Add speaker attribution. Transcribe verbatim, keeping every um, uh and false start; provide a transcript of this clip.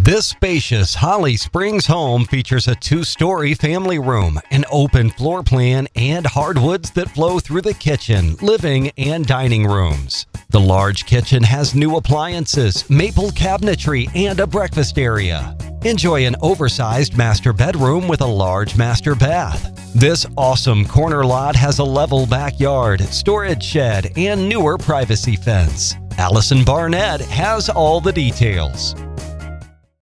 Speaker 1: This spacious Holly Springs home features a two-story family room, an open floor plan, and hardwoods that flow through the kitchen, living, and dining rooms. The large kitchen has new appliances, maple cabinetry, and a breakfast area. Enjoy an oversized master bedroom with a large master bath. This awesome corner lot has a level backyard, storage shed, and newer privacy fence. Allison Barnett has all the details.